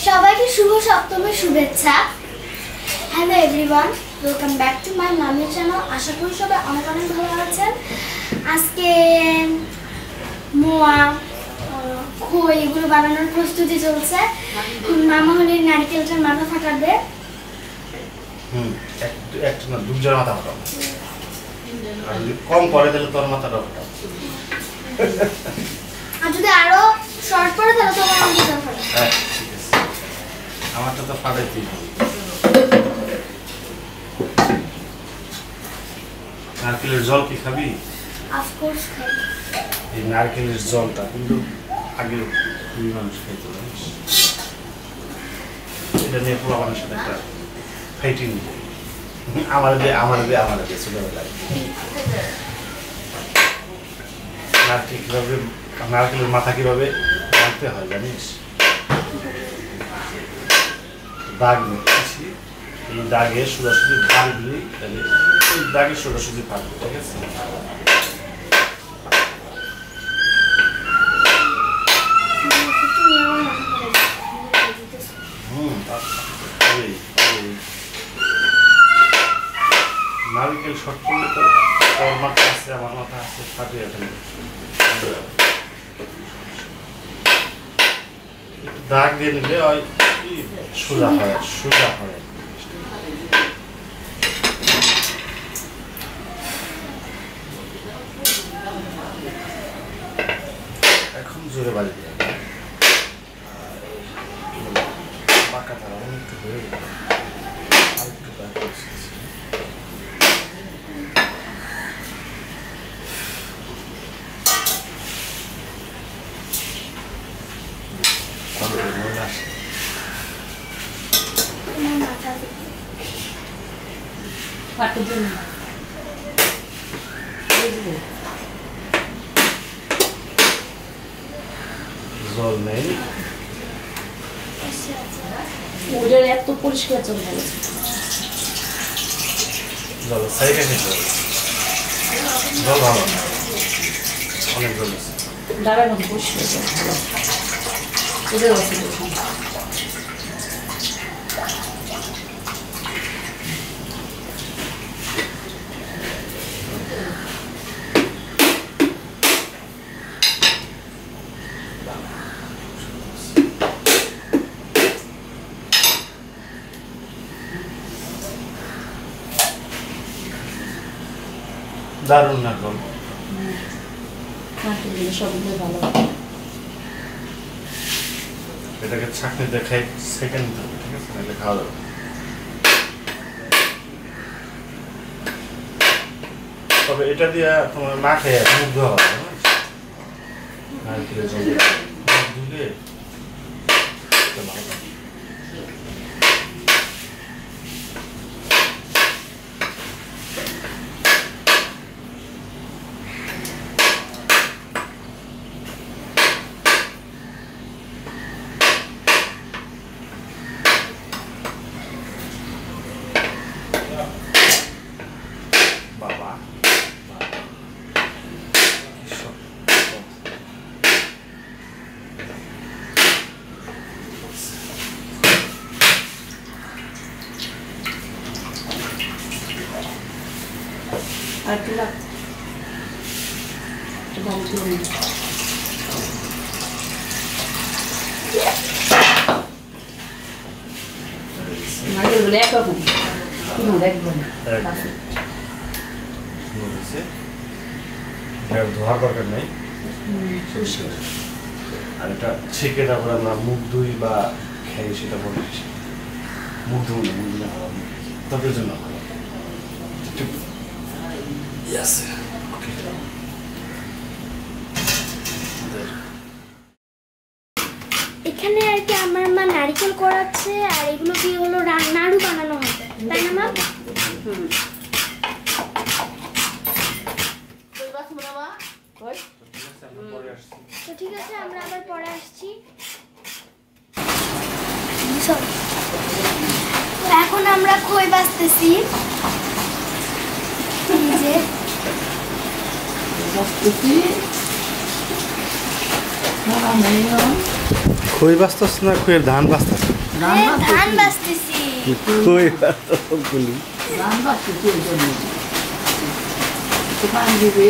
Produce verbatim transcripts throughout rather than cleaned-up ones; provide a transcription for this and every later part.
সবাইকে শুভ সপ্তমীর শুভেচ্ছা। Hello everyone, welcome back to my মামি চ্যানেল। আশা করি সবাই অনেক অনেক ভালো আছেন। আজকে মোয়া খই এগুলো বানানোর প্রস্তুতি চলছে। মামা হলে নারকেলটার মাথা ফাটাবে। হুম একটু একটু না দুজন মাথা ফাটাও, আর যদি কম পড়ে তাহলে তোর মাথাটা ফাটাও, আর যদি আরো শর্ট পড়ে তাহলে তোমার মাথাটা ফাটাও। হ্যাঁ ঠিক আছে, আমারটা তো ফাটাইতেই হবে। নারকেলের জল কি খাবি? অফ কোর্স খাই। এই নারকেলের জলটা কিন্তু আগে মানুষ খাইতো, জানিস? এটা নিয়ে পুরো আমার সাথে একটা ফাইটিং, আমার দে আমার দে আমার দে ছোটবেলায়। নারকেল কিভাবে নারকেলের মাথা কিভাবে রাখতে হয় জানিস? দাগ নিচ্ছি, এই দাগে সোজাসুজি ভাগ দিলেই তাহলে এই দাগে সোজাসুজি ভাগ, ঠিক আছে? নারকেল শর্ট করলে তো তোর মাথা আছে আমার মাথা আছে, ফাটিয়ে ফেলবে। দাগ দিয়ে নিলে ওই সোজা হয়, সোজা হয়। এখন জোরে বাড়ি দিয়ে পাকা তারা অনেকটা হয়ে গেল, আরেকটু দাগ করছি। জল নেই, ওদের এত পরিষ্কার জল বলেছে। জল সাইডে খেতে হবে, জল ভালো না, অনেক জল আছে। ডাবের মতো পরিষ্কার জল ভালো, ওদের আছে। দারুণ না জল, সবগুলো ভালো। এটাকে ছাঁকনি দেখাই সেকেন্ড হবে, ঠিক আছে? নাহলে খাওয়া যাবে। তবে এটা দিয়ে তোমার না খেয়ে মুখ ধোয়া হবে, নারকেলের জল দিয়ে মুখ ধুলে আর কি লাগ বল দিই মানে বলে এক রকম কি দেখব না বলেছে এর ধোয়ার দরকার নেই। আর এটা ছেঁকে তারপর আমরা মুখ ধুই বা খাই, সেটা বলে মুখ ধুই না, মুখ ধুলে ভালো, ত্বকের জন্য ভালো। Yes. Okay. এখানে আর কি আমার মা নারকেল করাচ্ছে, আর এগুলো কি হলো নাড়ু বানানো হবে, তাই না মা? হুম। তো ঠিক আছে, আমরা আবার পরে আসছি। এখন আমরা খই বাজতেছি। যে খই বাঁচতেছ না খইয়ের ধান বাঁচতেছ? ধান বাছতেছি। কই সবগুলি ধান বাছতেছি এই জন্য পানি দিবে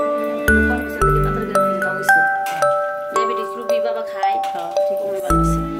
ডায়াবেটিস রোগী বাবা খায় ঠিক করে বানাইছে